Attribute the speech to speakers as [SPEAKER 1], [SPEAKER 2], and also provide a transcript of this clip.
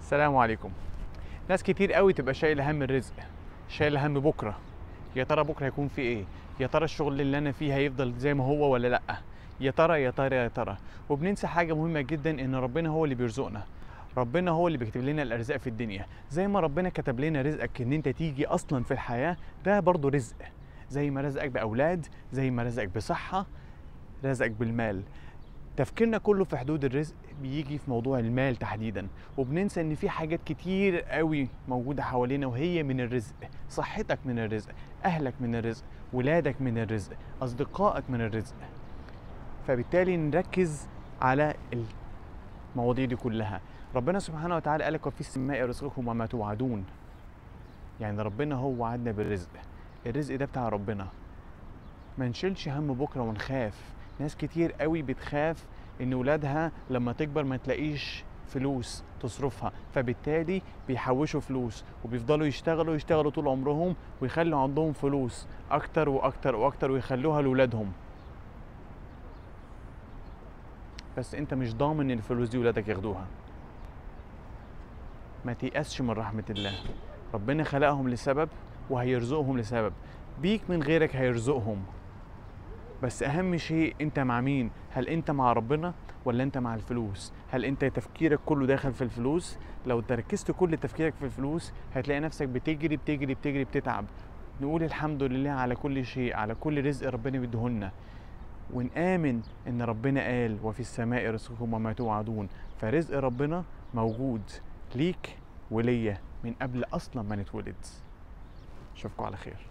[SPEAKER 1] السلام عليكم. ناس كتير قوي تبقى شايله هم الرزق، شايله هم بكره. يا ترى بكره هيكون في ايه؟ يا ترى الشغل اللي انا فيه هيفضل زي ما هو ولا لا؟ يا ترى يا ترى يا ترى. وبننسى حاجه مهمه جدا، ان ربنا هو اللي بيرزقنا. ربنا هو اللي بيكتب لنا الارزاق في الدنيا. زي ما ربنا كتب لنا رزقك ان انت تيجي اصلا في الحياه، ده برضه رزق. زي ما رزقك باولاد، زي ما رزقك بصحه، رزقك بالمال. تفكيرنا كله في حدود الرزق بيجي في موضوع المال تحديدا، وبننسى ان في حاجات كتير قوي موجودة حوالينا وهي من الرزق. صحتك من الرزق، اهلك من الرزق، ولادك من الرزق، اصدقائك من الرزق. فبالتالي نركز على المواضيع دي كلها. ربنا سبحانه وتعالى قال لك وفي السماء رزقكم وما توعدون. يعني ربنا هو وعدنا بالرزق. الرزق ده بتاع ربنا. ما نشيلش هم بكره ونخاف. ناس كتير قوي بتخاف ان ولادها لما تكبر ما تلاقيش فلوس تصرفها، فبالتالي بيحوشوا فلوس وبيفضلوا يشتغلوا طول عمرهم، ويخلوا عندهم فلوس اكتر واكتر واكتر ويخلوها لولادهم. بس انت مش ضامن ان الفلوس دي ولادك ياخدوها. ما تيأسش من رحمة الله. ربنا خلقهم لسبب وهيرزقهم لسبب. بيك من غيرك هيرزقهم. بس اهم شيء انت مع مين؟ هل انت مع ربنا ولا انت مع الفلوس؟ هل انت تفكيرك كله داخل في الفلوس؟ لو تركزت كل تفكيرك في الفلوس هتلاقي نفسك بتجري بتجري بتجري بتتعب. نقول الحمد لله على كل شيء، على كل رزق ربنا بيديهولنا، ونآمن ان ربنا قال وفي السماء رزقكم وما توعدون. فرزق ربنا موجود ليك وليا من قبل اصلا ما نتولد. اشوفكم على خير.